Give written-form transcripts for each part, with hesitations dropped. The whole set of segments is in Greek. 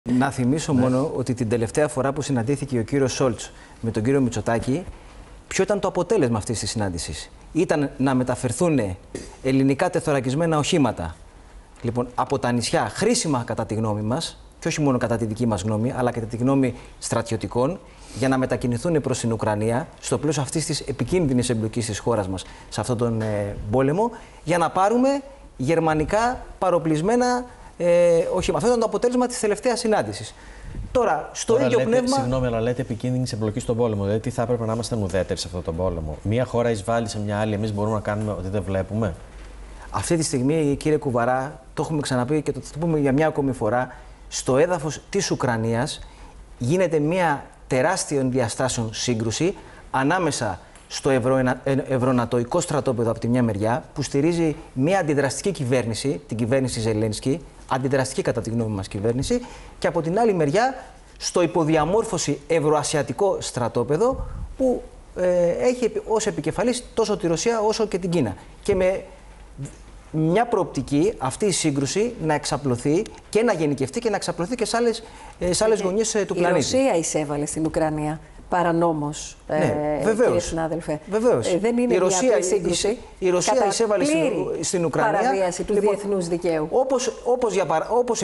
Να θυμίσω μόνο ότι την τελευταία φορά που συναντήθηκε ο κύριος Σόλτς με τον κύριο Μητσοτάκη, ποιο ήταν το αποτέλεσμα αυτής της συνάντησης? Ήταν να μεταφερθούν ελληνικά τεθωρακισμένα οχήματα, λοιπόν, από τα νησιά, χρήσιμα κατά τη γνώμη μας, και όχι μόνο κατά τη δική μας γνώμη, αλλά κατά τη γνώμη στρατιωτικών, για να μετακινηθούν προς την Ουκρανία, στο πλαίσιο αυτής της επικίνδυνης εμπλοκής της χώρας μας σε αυτόν τον πόλεμο, για να πάρουμε γερμανικά παροπλισμένα οχήματα. Αυτό ήταν το αποτέλεσμα της τελευταίας συνάντησης. Τώρα, στο ίδιο πνεύμα. Συγγνώμη, αλλά λέτε επικίνδυνη εμπλοκή στον πόλεμο. Δηλαδή, τι θα έπρεπε να είμαστε ουδέτεροι σε αυτόν τον πόλεμο? Μία χώρα εισβάλλει σε μια άλλη, εμείς μπορούμε να κάνουμε ότι δεν βλέπουμε? Αυτή τη στιγμή, κύριε Κουβαρά, το έχουμε ξαναπεί και το πούμε για μια ακόμη φορά, στο έδαφος της Ουκρανίας γίνεται μια τεράστιων διαστάσεων σύγκρουση ανάμεσα στο ευρωνατοϊκό στρατόπεδο από τη μια μεριά, που στηρίζει μια αντιδραστική κυβέρνηση, την κυβέρνηση Ζελένσκι, αντιδραστική κατά τη γνώμη μας κυβέρνηση, και από την άλλη μεριά στο υποδιαμόρφωση ευρωασιατικό στρατόπεδο, που έχει ως επικεφαλής τόσο τη Ρωσία όσο και την Κίνα. Και με μια προοπτική αυτή η σύγκρουση να εξαπλωθεί και να γενικευτεί και να εξαπλωθεί και σε άλλες γωνιές του πλανήτη. Η Ρωσία εισέβαλε στην Ουκρανία παρανόμως, κύριε συνάδελφε. Βεβαίως. Δεν είναι μια απλή σύγκρουση. Η Ρωσία εισέβαλε στην Ουκρανία. Παραβίαση του διεθνούς δικαίου. Όπως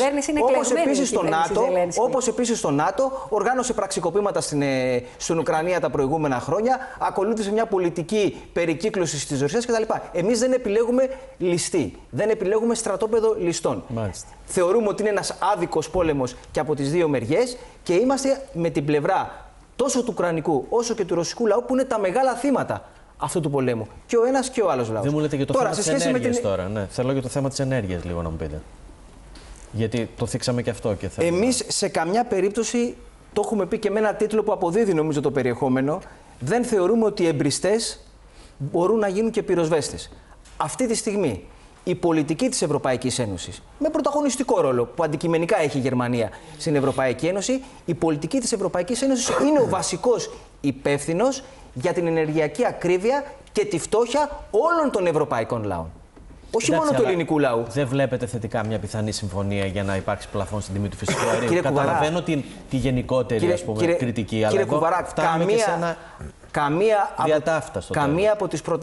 επίσης το ΝΑΤΟ οργάνωσε πραξικοπήματα στην Ουκρανία τα προηγούμενα χρόνια, ακολούθησε μια πολιτική περικύκλωση της Ρωσίας κτλ. Εμείς δεν επιλέγουμε ληστή, δεν επιλέγουμε στρατόπεδο ληστών. Μάλιστα. Θεωρούμε ότι είναι ένας άδικος πόλεμος και από τις δύο μεριές, και είμαστε με την πλευρά τόσο του Ουκρανικού όσο και του Ρωσικού λαού, που είναι τα μεγάλα θύματα αυτού του πολέμου. Και ο ένας και ο άλλος λαός. Δεν μου λέτε για το θέμα της ενέργειας τώρα. Ναι. Θέλω για το θέμα της ενέργειας λίγο να μου πείτε. Γιατί το θίξαμε και αυτό. Και εμείς σε καμιά περίπτωση, το έχουμε πει και με ένα τίτλο που αποδίδει νομίζω το περιεχόμενο, δεν θεωρούμε ότι οι εμπριστές μπορούν να γίνουν και πυροσβέστες. Αυτή τη στιγμή η πολιτική της Ευρωπαϊκής Ένωσης, με πρωταγωνιστικό ρόλο που αντικειμενικά έχει η Γερμανία στην Ευρωπαϊκή Ένωση, η πολιτική της Ευρωπαϊκής Ένωσης είναι ο βασικός υπεύθυνος για την ενεργειακή ακρίβεια και τη φτώχεια όλων των ευρωπαϊκών λαών. Όχι μόνο του ελληνικού λαού. Δεν βλέπετε θετικά μια πιθανή συμφωνία για να υπάρξει πλαφόν στην τιμή του φυσικού αερίου? Καταλαβαίνω τη γενικότερη κριτική, αλλά εδώ φτάνουμε και σε ένα καμία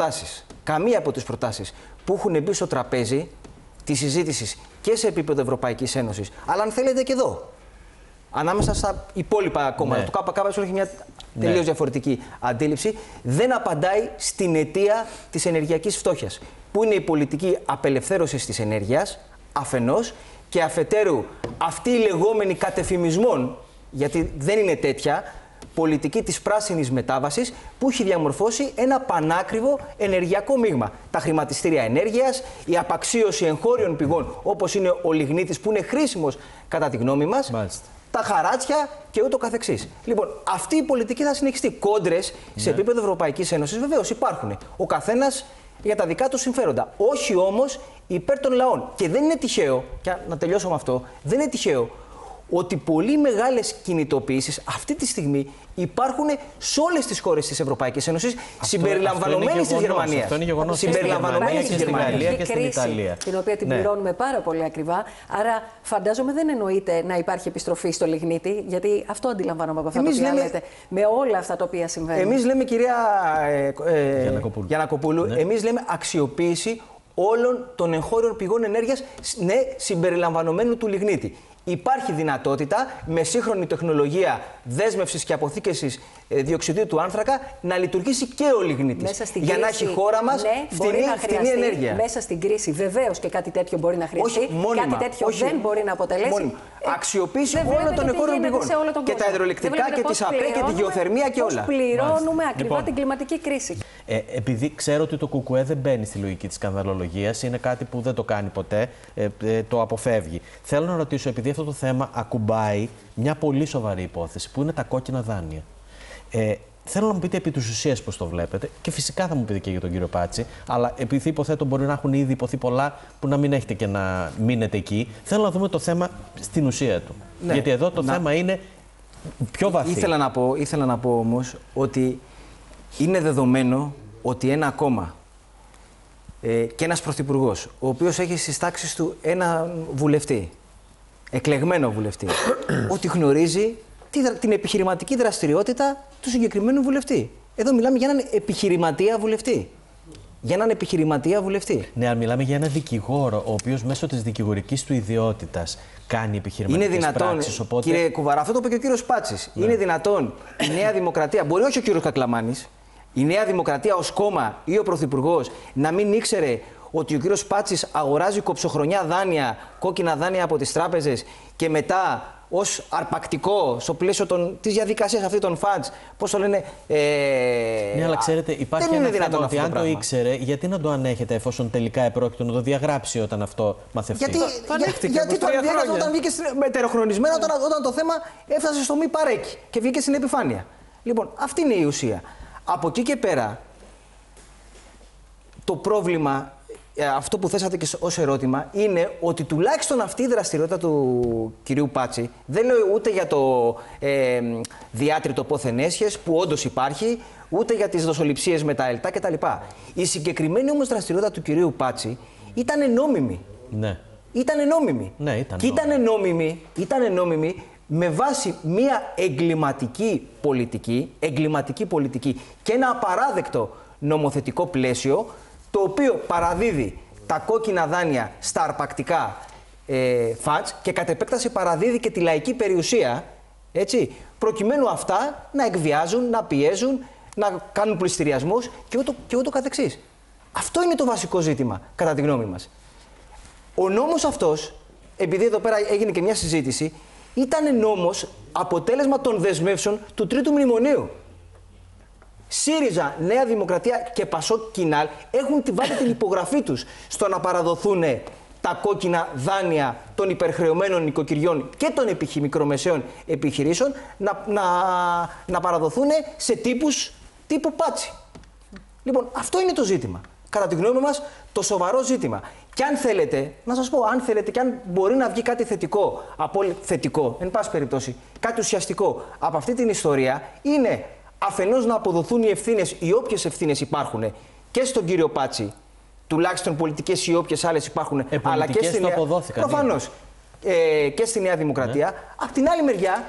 από τις προτάσεις που έχουν μπει στο τραπέζι της συζήτησης και σε επίπεδο Ευρωπαϊκής Ένωσης, αλλά αν θέλετε και εδώ, ανάμεσα στα υπόλοιπα κόμματα, το ΚΚΕ έχει μια τελείως διαφορετική αντίληψη, δεν απαντάει στην αιτία της ενεργειακής φτώχειας, που είναι η πολιτική απελευθέρωσης της ενέργειας, αφενός, και αφετέρου αυτή η λεγόμενη κατεφημισμών, γιατί δεν είναι τέτοια, πολιτική της πράσινης μετάβασης, που έχει διαμορφώσει ένα πανάκριβο ενεργειακό μείγμα. Τα χρηματιστήρια ενέργειας, η απαξίωση εγχώριων πηγών, όπως είναι ο λιγνίτης, που είναι χρήσιμος κατά τη γνώμη μας, Μάλιστα. τα χαράτσια και ούτω καθεξής. Λοιπόν, αυτή η πολιτική θα συνεχιστεί. Κόντρες σε επίπεδο Ευρωπαϊκής Ένωσης βεβαίως υπάρχουν. Ο καθένας για τα δικά του συμφέροντα. Όχι όμως υπέρ των λαών. Και δεν είναι τυχαίο, και να τελειώσω με αυτό, δεν είναι τυχαίο ότι πολύ μεγάλες κινητοποιήσεις αυτή τη στιγμή υπάρχουν σε όλες τις χώρες της Ευρωπαϊκής Ένωσης, συμπεριλαμβανομένης της Γερμανίας. Αυτό είναι γεγονός. Συμπεριλαμβανομένης της Γερμανίας και στην Ιταλία. Την οποία την πληρώνουμε πάρα πολύ ακριβά. Άρα, φαντάζομαι δεν εννοείται να υπάρχει επιστροφή στο λιγνίτη, γιατί αυτό αντιλαμβάνομαι από αυτά που λέτε. Με όλα αυτά τα οποία συμβαίνουν. Εμείς λέμε, κυρία Γιαννακοπούλου, εμείς λέμε αξιοποίηση όλων των εγχώριων πηγών ενέργειας, ναι, συμπεριλαμβανομένου του λιγνίτη. Υπάρχει δυνατότητα με σύγχρονη τεχνολογία δέσμευσης και αποθήκευσης διοξιδίου του άνθρακα να λειτουργήσει και ο λιγνίτης. Για να έχει η χώρα μας φτηνή ενέργεια. Μέσα στην κρίση βεβαίως και κάτι τέτοιο μπορεί να χρειαστεί. Κάτι τέτοιο δεν μπορεί να αποτελέσει. Αξιοποίηση όλων των εγχώριων πηγών. Και τα υδροελεκτρικά και τις ΑΠΕ και τη γεωθερμία και όλα. Πληρώνουμε ακριβά την κλιματική κρίση. Επειδή ξέρω ότι το ΚΚΕ δεν μπαίνει στη λογική της σκανδαλολογίας, είναι κάτι που δεν το κάνει ποτέ, το αποφεύγει. Θέλω να ρωτήσω, επειδή αυτό το θέμα ακουμπάει μια πολύ σοβαρή υπόθεση, που είναι τα κόκκινα δάνεια. Θέλω να μου πείτε επί της ουσίας πώς το βλέπετε, και φυσικά θα μου πείτε και για τον κύριο Πάτση, αλλά επειδή υποθέτω μπορεί να έχουν ήδη υποθεί πολλά που να μην έχετε και να μείνετε εκεί. Θέλω να δούμε το θέμα στην ουσία του. Ναι. Γιατί εδώ το θέμα είναι πιο βαθύ. Ήθελα να πω όμως ότι είναι δεδομένο ότι ένα κόμμα και ένας πρωθυπουργός, ο οποίος έχει στις τάξεις του ένα βουλευτή, εκλεγμένο βουλευτή, ότι γνωρίζει την επιχειρηματική δραστηριότητα του συγκεκριμένου βουλευτή. Εδώ μιλάμε για έναν επιχειρηματία βουλευτή. Για έναν επιχειρηματία βουλευτή. Ναι, αν μιλάμε για έναν δικηγόρο, ο οποίος μέσω της δικηγορικής του ιδιότητας κάνει επιχειρηματικές πράξεις. Οπότε... Κύριε Κουβαρά, αυτό το είπε και ο κύριος Πάτσης. Ναι. Είναι δυνατόν η Νέα Δημοκρατία, μπορεί όχι ο κύριος Κακλαμάνης, η Νέα Δημοκρατία ως κόμμα ή ο Πρωθυπουργός να μην ήξερε ότι ο κύριος Πάτσης αγοράζει κοψοχρονιά δάνεια, κόκκινα δάνεια από τις τράπεζες και μετά ως αρπακτικό στο πλαίσιο της διαδικασίας αυτή των φαντς, πώς το λένε. Ναι, αλλά ξέρετε, υπάρχει ένα θέμα ότι αν το ήξερε, γιατί να το ανέχεται εφόσον τελικά επρόκειτο να το διαγράψει όταν αυτό μαθευτεί. Γιατί το διέγραψε όταν βγήκε μετεροχρονισμένα, όταν το θέμα έφτασε στο μη παρέκει και βγήκε στην επιφάνεια. Λοιπόν, αυτή είναι η ουσία. Από εκεί και πέρα, το πρόβλημα, αυτό που θέσατε και ως ερώτημα, είναι ότι τουλάχιστον αυτή η δραστηριότητα του κυρίου Πάτση, δεν λέω ούτε για το διάτριτο πόθεν έσχες που όντως υπάρχει, ούτε για τις δοσοληψίες με τα ΕΛΤΑ κτλ. Η συγκεκριμένη όμως δραστηριότητα του κυρίου Πάτση ήταν νόμιμη. Ναι. Ήταν νόμιμη. Ναι, ήταν και ήταν νόμιμη με βάση μια εγκληματική πολιτική και ένα απαράδεκτο νομοθετικό πλαίσιο, το οποίο παραδίδει τα κόκκινα δάνεια στα αρπακτικά φαντς και κατ' επέκταση παραδίδει και τη λαϊκή περιουσία, έτσι, προκειμένου αυτά να εκβιάζουν, να πιέζουν, να κάνουν πληστηριασμούς και ούτω καθεξής. Αυτό είναι το βασικό ζήτημα, κατά τη γνώμη μας. Ο νόμος αυτός, επειδή εδώ πέρα έγινε και μια συζήτηση, ήταν νόμος αποτέλεσμα των δεσμεύσεων του Τρίτου Μνημονίου. ΣΥΡΙΖΑ, Νέα Δημοκρατία και ΠΑΣΟΚ Κινάλ έχουν βάλει την υπογραφή τους στο να παραδοθούν τα κόκκινα δάνεια των υπερχρεωμένων νοικοκυριών και των μικρομεσαίων επιχειρήσεων να παραδοθούν σε τύπου Πάτσι. Λοιπόν, αυτό είναι το ζήτημα. Κατά τη γνώμη μας, το σοβαρό ζήτημα. Και αν θέλετε, να σας πω, αν θέλετε και αν μπορεί να βγει κάτι θετικό, εν πάση περιπτώσει, κάτι ουσιαστικό από αυτή την ιστορία, είναι αφενός να αποδοθούν οι ευθύνες, οι όποιες ευθύνες υπάρχουν και στον κύριο Πάτσι, τουλάχιστον πολιτικές ή όποιες άλλες υπάρχουν, αλλά και στην Νέα... Προφανώς, και στη Νέα Δημοκρατία. Ναι. Απ' την άλλη μεριά,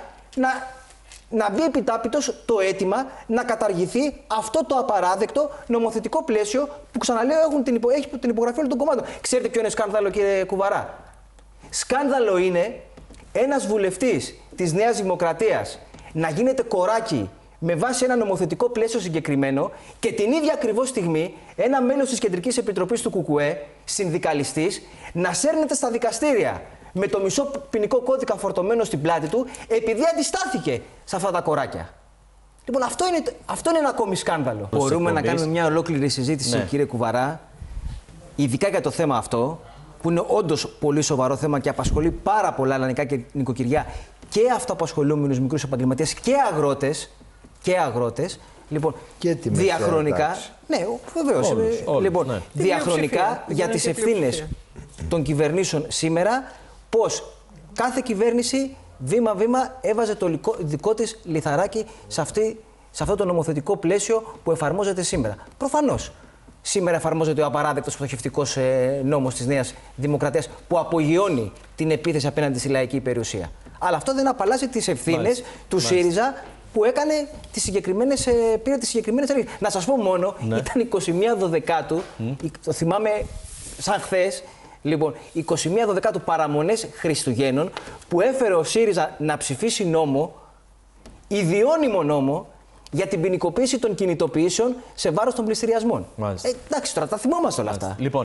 να μπει επιτάπητος το αίτημα να καταργηθεί αυτό το απαράδεκτο νομοθετικό πλαίσιο που, ξαναλέω, έχει την υπογραφή όλων των κομμάτων. Ξέρετε ποιο είναι σκάνδαλο, κύριε Κουβαρά? Σκάνδαλο είναι ένας βουλευτής της Νέας Δημοκρατίας να γίνεται κοράκι με βάση ένα νομοθετικό πλαίσιο συγκεκριμένο και την ίδια ακριβώς στιγμή ένα μέλος της Κεντρικής Επιτροπής του ΚΚΕ, συνδικαλιστής, να σέρνεται στα δικαστήρια με το μισό ποινικό κώδικα φορτωμένο στην πλάτη του, επειδή αντιστάθηκε σε αυτά τα κοράκια. Λοιπόν, αυτό είναι ένα ακόμη σκάνδαλο. Μπορούμε να κάνουμε μια ολόκληρη συζήτηση, ναι, κύριε Κουβαρά, ειδικά για το θέμα αυτό, που είναι όντως πολύ σοβαρό θέμα και απασχολεί πάρα πολλά ελληνικά και νοικοκυριά και αυτοαπασχολούμενους μικρούς επαγγελματίες και αγρότες. Λοιπόν, και διαχρονικά. Ναι, βεβαίως. Λοιπόν, ναι, διαχρονικά για τις ευθύνες των κυβερνήσεων σήμερα, πώς κάθε κυβέρνηση βήμα-βήμα έβαζε το δικό της λιθαράκι σε αυτό το νομοθετικό πλαίσιο που εφαρμόζεται σήμερα. Προφανώς, σήμερα εφαρμόζεται ο απαράδεκτος πτωχευτικός νόμος της Νέας Δημοκρατίας που απογειώνει την επίθεση απέναντι στη λαϊκή περιουσία. Αλλά αυτό δεν απαλλάσσει τις ευθύνες του ΣΥΡΙΖΑ που έκανε πήρε τις συγκεκριμένες ενέργειες. Να σας πω μόνο, ναι, ήταν 21 Δωδεκάτου, το θυμάμαι σαν χθες, λοιπόν, 21 Δωδεκάτου παραμονές Χριστουγέννων, που έφερε ο ΣΥΡΙΖΑ να ψηφίσει νόμο, ιδιώνυμο νόμο, για την ποινικοποίηση των κινητοποιήσεων σε βάρος των πληστηριασμών. Εντάξει, τώρα τα θυμόμαστε όλα αυτά. Λοιπόν.